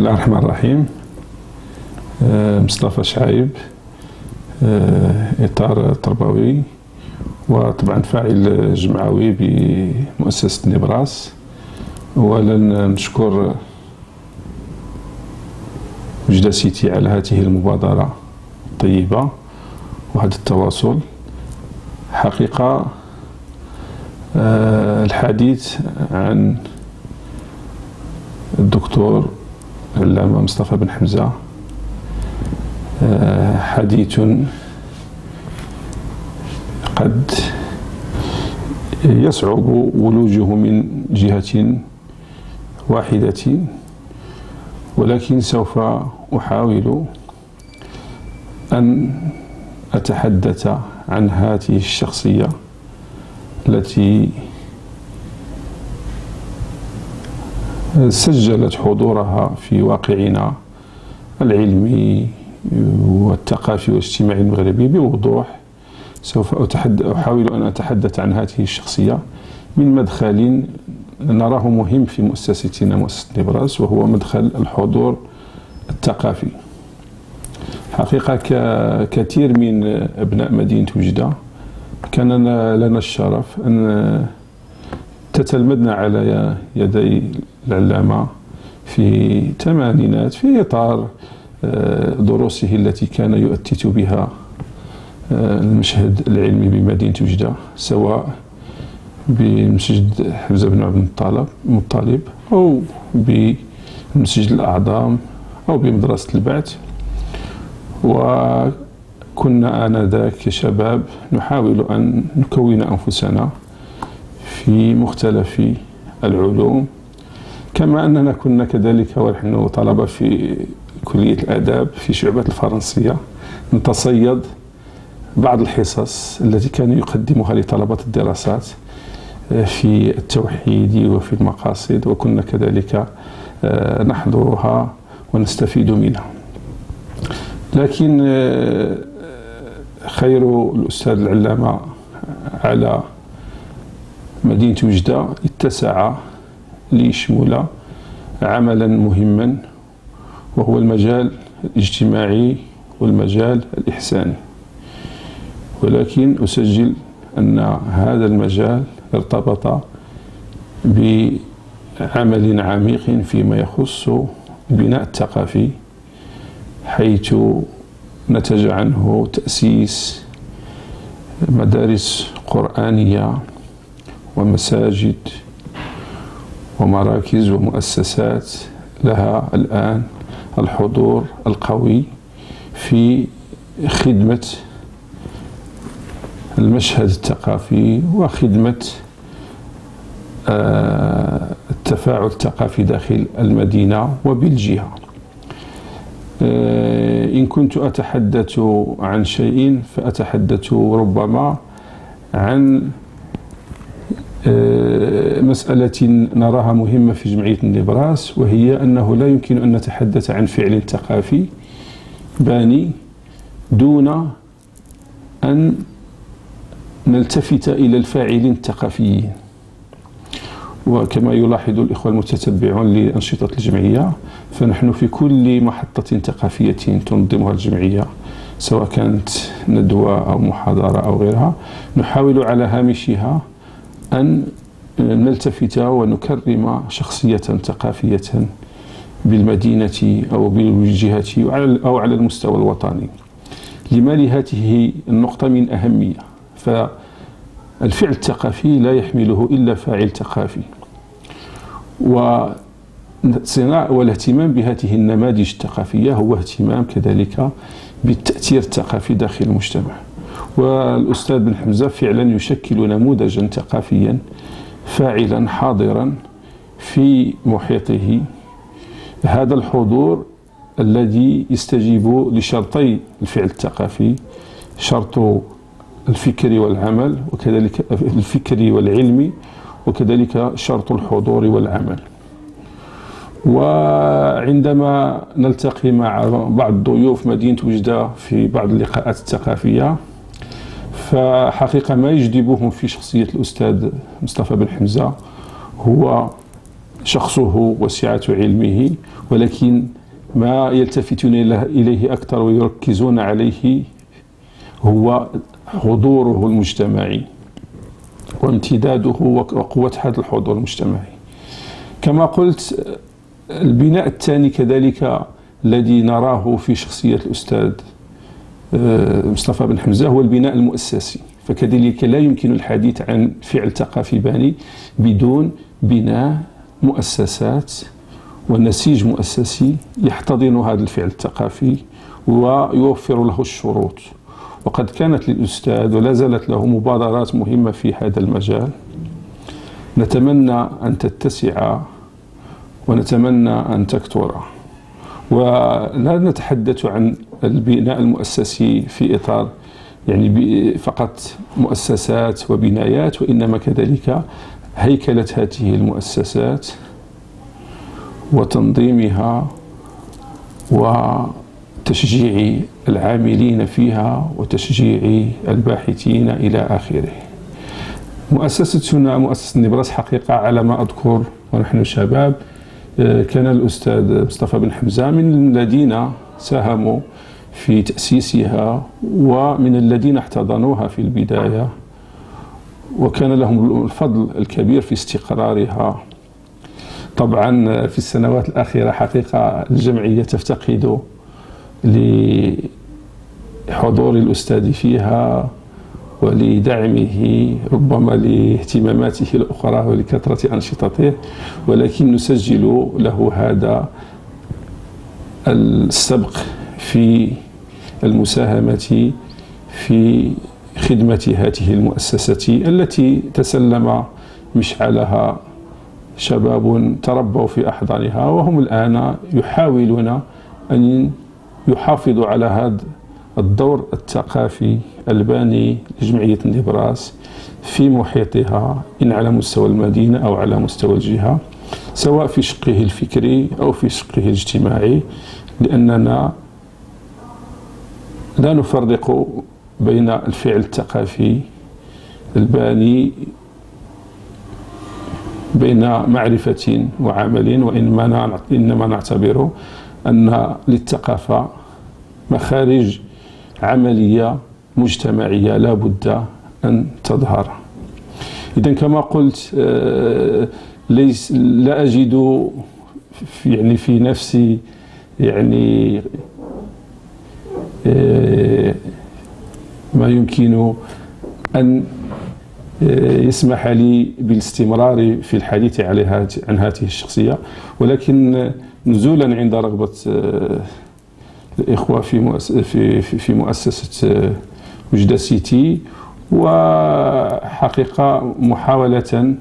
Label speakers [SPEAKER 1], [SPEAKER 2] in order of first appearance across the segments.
[SPEAKER 1] الله الرحمن الرحيم. مصطفى شعيب، إطار تربوي وطبعا فاعل جمعوي بمؤسسة نبراس. أولا نشكر وجدة سيتي على هذه المبادرة الطيبة وهذا التواصل. حقيقة الحديث عن الدكتور العلامة مصطفى بن حمزة حديث قد يصعب ولوجه من جهة واحدة، ولكن سوف أحاول أن أتحدث عن هذه الشخصية التي سجلت حضورها في واقعنا العلمي والثقافي والاجتماعي المغربي بوضوح. سوف أحاول أن أتحدث عن هذه الشخصية من مدخل نراه مهم في مؤسستنا مؤسسة نبراس، وهو مدخل الحضور الثقافي. حقيقة كثير من أبناء مدينة وجدة كان لنا الشرف أن تتلمذنا على يدي العلامة في الثمانينات في إطار دروسه التي كان يؤتت بها المشهد العلمي بمدينة وجدة، سواء بمسجد حمزة بن عبد المطلب أو بمسجد الأعظام أو بمدرسة البعث. وكنا آنذاك كشباب نحاول أن نكون أنفسنا في مختلف العلوم، كما أننا كنا كذلك ونحن طلبة في كلية الآداب في شعبة الفرنسية نتصيد بعض الحصص التي كان يقدمها لطلبة الدراسات في التوحيد وفي المقاصد، وكنا كذلك نحضرها ونستفيد منها. لكن خير الأستاذ العلامة على مدينة وجدة اتسع ليشمل عملا مهما، وهو المجال الاجتماعي والمجال الإحساني. ولكن أسجل أن هذا المجال ارتبط بعمل عميق فيما يخص البناء الثقافي، حيث نتج عنه تأسيس مدارس قرآنية ومساجد ومراكز ومؤسسات لها الآن الحضور القوي في خدمة المشهد الثقافي وخدمة التفاعل الثقافي داخل المدينة وبالجهة. إن كنت أتحدث عن شيء فأتحدث ربما عن مسألة نراها مهمة في جمعية نبراس، وهي أنه لا يمكن أن نتحدث عن فعل ثقافي باني دون أن نلتفت إلى الفاعلين الثقافيين. وكما يلاحظ الإخوة المتتبعون لأنشطة الجمعية، فنحن في كل محطة ثقافية تنظمها الجمعية، سواء كانت ندوة أو محاضرة أو غيرها، نحاول على هامشها أن نلتفت ونكرم شخصية ثقافية بالمدينة أو بالجهة أو على المستوى الوطني. لما لهذه النقطة من أهمية، فالفعل الثقافي لا يحمله إلا فاعل ثقافي، والصناعة والاهتمام بهذه النماذج الثقافية هو اهتمام كذلك بالتأثير الثقافي داخل المجتمع. والأستاذ بن حمزة فعلا يشكل نموذجا ثقافيا فاعلا حاضرا في محيطه، هذا الحضور الذي يستجيب لشرطي الفعل الثقافي: شرط الفكري والعمل، وكذلك الفكري والعلمي، وكذلك شرط الحضور والعمل. وعندما نلتقي مع بعض ضيوف مدينة وجدة في بعض اللقاءات الثقافية، فحقيقة ما يجذبهم في شخصية الأستاذ مصطفى بن حمزة هو شخصه وسعة علمه، ولكن ما يلتفتون إليه أكثر ويركزون عليه هو حضوره المجتمعي وامتداده وقوة هذا الحضور المجتمعي. كما قلت، البناء الثاني كذلك الذي نراه في شخصية الأستاذ مصطفى بن حمزة هو البناء المؤسسي. فكذلك لا يمكن الحديث عن فعل ثقافي باني بدون بناء مؤسسات ونسيج مؤسسي يحتضن هذا الفعل الثقافي ويوفر له الشروط. وقد كانت للأستاذ ولا زالت له مبادرات مهمة في هذا المجال، نتمنى أن تتسع ونتمنى أن تكثر. ولا نتحدث عن البناء المؤسسي في إطار يعني فقط مؤسسات وبنايات، وإنما كذلك هيكلة هذه المؤسسات وتنظيمها وتشجيع العاملين فيها وتشجيع الباحثين إلى آخره. مؤسستنا مؤسسة نبراس حقيقة على ما أذكر ونحن شباب كان الأستاذ مصطفى بن حمزة من الذين ساهموا في تأسيسها ومن الذين احتضنوها في البداية، وكان لهم الفضل الكبير في استقرارها. طبعا في السنوات الأخيرة حقيقة الجمعية تفتقد لحضور الأستاذ فيها ولدعمه، ربما لاهتماماته الأخرى ولكثرة أنشطته، ولكن نسجل له هذا السبق في المساهمة في خدمة هذه المؤسسة التي تسلم مشعلها شباب تربوا في أحضانها، وهم الآن يحاولون أن يحافظوا على هذا الدور الثقافي الباني لجمعية نبراس في محيطها، إن على مستوى المدينة أو على مستوى الجهة، سواء في شقه الفكري أو في شقه الاجتماعي، لأننا لا نفرق بين الفعل الثقافي الباني بين معرفة وعمل، وإنما نعتبر أن للثقافة مخارج عملية مجتمعية لا بد أن تظهر. إذن كما قلت لا أجد في نفسي ما يمكن أن يسمح لي بالاستمرار في الحديث عن هذه الشخصية، ولكن نزولا عند رغبة الإخوة في مؤسسة وجدة سيتي، وحقيقة محاولة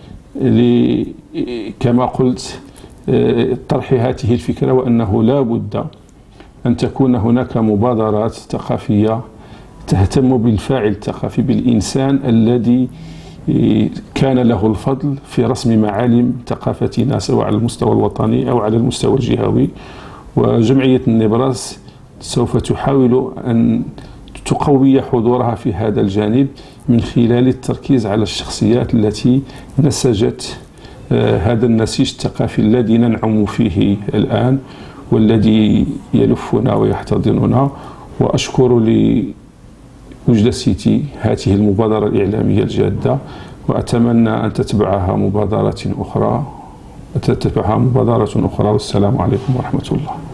[SPEAKER 1] كما قلت طرح هذه الفكرة، وأنه لا بد أن تكون هناك مبادرات ثقافية تهتم بالفاعل الثقافي، بالإنسان الذي كان له الفضل في رسم معالم ثقافتنا سواء على المستوى الوطني أو على المستوى الجهوي. وجمعية نبراس سوف تحاول أن تقوي حضورها في هذا الجانب من خلال التركيز على الشخصيات التي نسجت هذا النسيج الثقافي الذي ننعم فيه الآن والذي يلفنا ويحتضننا. وأشكر لوجدة سيتي هذه المبادرة الإعلامية الجادة، وأتمنى أن تتبعها مبادرة أخرى. والسلام عليكم ورحمة الله.